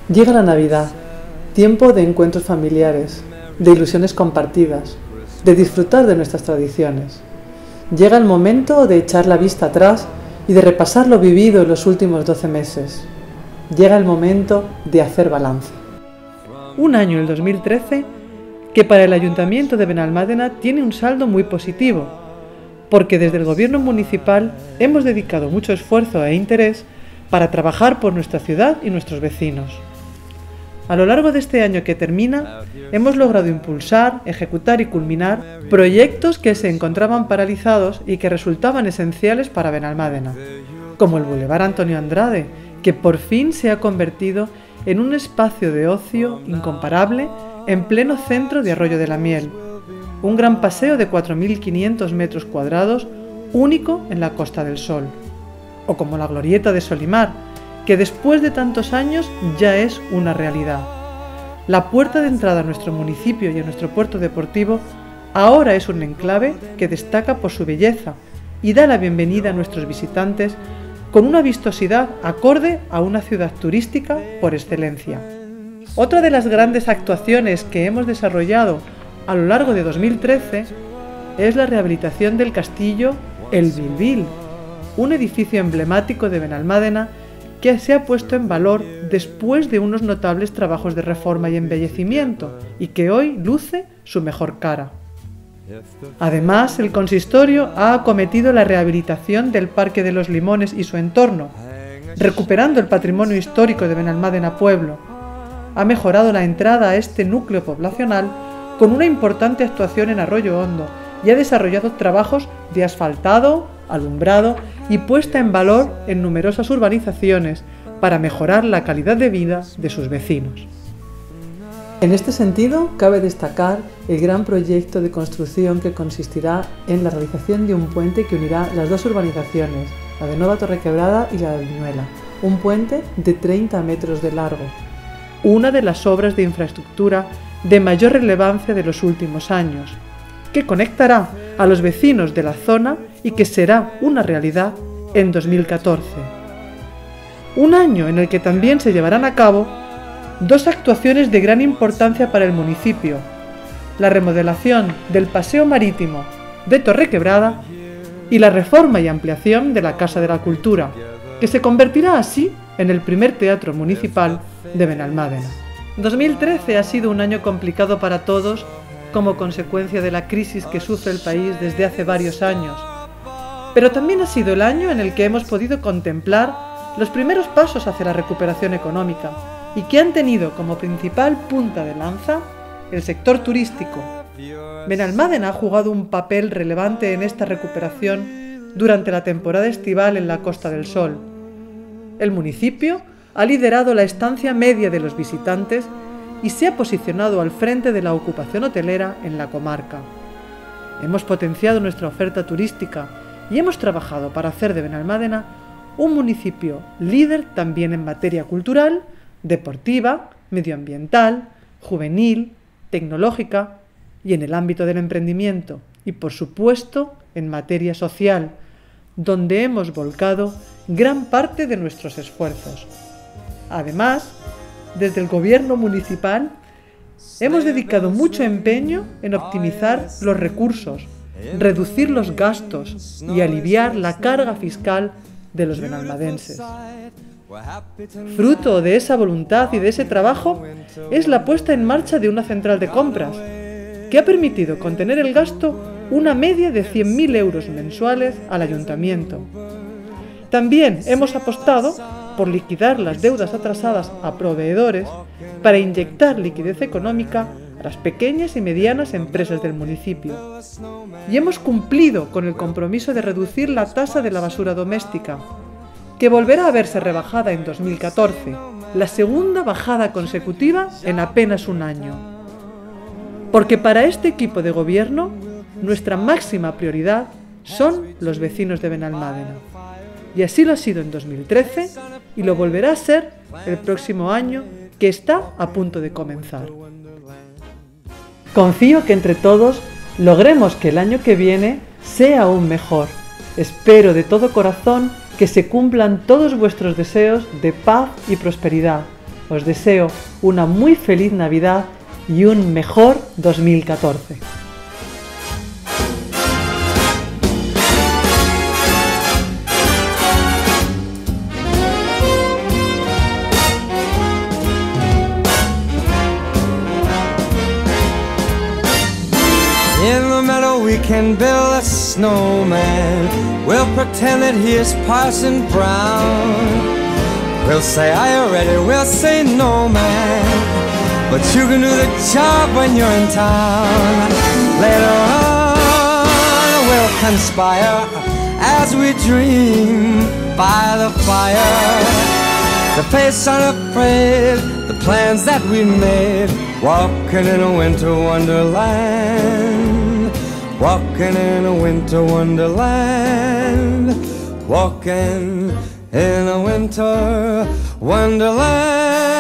Llega la Navidad, tiempo de encuentros familiares, de ilusiones compartidas, de disfrutar de nuestras tradiciones. Llega el momento de echar la vista atrás y de repasar lo vivido en los últimos 12 meses. Llega el momento de hacer balance. Un año, el 2013, que para el Ayuntamiento de Benalmádena tiene un saldo muy positivo, porque desde el Gobierno municipal hemos dedicado mucho esfuerzo e interés para trabajar por nuestra ciudad y nuestros vecinos. A lo largo de este año que termina, hemos logrado impulsar, ejecutar y culminar proyectos que se encontraban paralizados y que resultaban esenciales para Benalmádena, como el Boulevard Antonio Andrade, que por fin se ha convertido en un espacio de ocio incomparable en pleno centro de Arroyo de la Miel, un gran paseo de 4.500 metros cuadrados único en la Costa del Sol, o como la Glorieta de Solimar, que después de tantos años ya es una realidad. La puerta de entrada a nuestro municipio y a nuestro puerto deportivo ahora es un enclave que destaca por su belleza y da la bienvenida a nuestros visitantes con una vistosidad acorde a una ciudad turística por excelencia. Otra de las grandes actuaciones que hemos desarrollado a lo largo de 2013 es la rehabilitación del castillo El Bilbil, un edificio emblemático de Benalmádena que se ha puesto en valor después de unos notables trabajos de reforma y embellecimiento y que hoy luce su mejor cara. Además, el consistorio ha acometido la rehabilitación del Parque de los Limones y su entorno, recuperando el patrimonio histórico de Benalmádena Pueblo. Ha mejorado la entrada a este núcleo poblacional con una importante actuación en Arroyo Hondo y ha desarrollado trabajos de asfaltado, alumbrado y puesta en valor en numerosas urbanizaciones para mejorar la calidad de vida de sus vecinos. En este sentido, cabe destacar el gran proyecto de construcción que consistirá en la realización de un puente que unirá las dos urbanizaciones, la de Nueva Torrequebrada y la de Viñuela, un puente de 30 metros de largo, una de las obras de infraestructura de mayor relevancia de los últimos años, que conectará a los vecinos de la zona y que será una realidad en 2014. Un año en el que también se llevarán a cabo dos actuaciones de gran importancia para el municipio: la remodelación del Paseo Marítimo de Torrequebrada y la reforma y ampliación de la Casa de la Cultura, que se convertirá así en el primer teatro municipal de Benalmádena. 2013 ha sido un año complicado para todos como consecuencia de la crisis que sufre el país desde hace varios años, pero también ha sido el año en el que hemos podido contemplar los primeros pasos hacia la recuperación económica y que han tenido como principal punta de lanza el sector turístico. Benalmádena ha jugado un papel relevante en esta recuperación durante la temporada estival en la Costa del Sol. El municipio ha liderado la estancia media de los visitantes y se ha posicionado al frente de la ocupación hotelera en la comarca. Hemos potenciado nuestra oferta turística y hemos trabajado para hacer de Benalmádena un municipio líder también en materia cultural, deportiva, medioambiental, juvenil, tecnológica y en el ámbito del emprendimiento y, por supuesto, en materia social, donde hemos volcado gran parte de nuestros esfuerzos. Además, desde el Gobierno municipal hemos dedicado mucho empeño en optimizar los recursos, reducir los gastos y aliviar la carga fiscal de los benalmadenses. Fruto de esa voluntad y de ese trabajo es la puesta en marcha de una central de compras, que ha permitido contener el gasto una media de 100.000 euros mensuales al ayuntamiento. También hemos apostado por liquidar las deudas atrasadas a proveedores para inyectar liquidez económica a las pequeñas y medianas empresas del municipio. Y hemos cumplido con el compromiso de reducir la tasa de la basura doméstica, que volverá a verse rebajada en 2014, la segunda bajada consecutiva en apenas un año. Porque para este equipo de gobierno, nuestra máxima prioridad son los vecinos de Benalmádena. Y así lo ha sido en 2013 y lo volverá a ser el próximo año, que está a punto de comenzar. Confío que entre todos logremos que el año que viene sea aún mejor. Espero de todo corazón que se cumplan todos vuestros deseos de paz y prosperidad, Os deseo una muy feliz Navidad y un mejor 2014. In the meadow we can build a snowman. We'll pretend that he is Parson Brown. We'll say, are you ready? We'll say, no, man. But you can do the job when you're in town. Later on, we'll conspire as we dream by the fire. To face unafraid the plans that we made. Walking in a winter wonderland. Walking in a winter wonderland. Walking in a winter wonderland.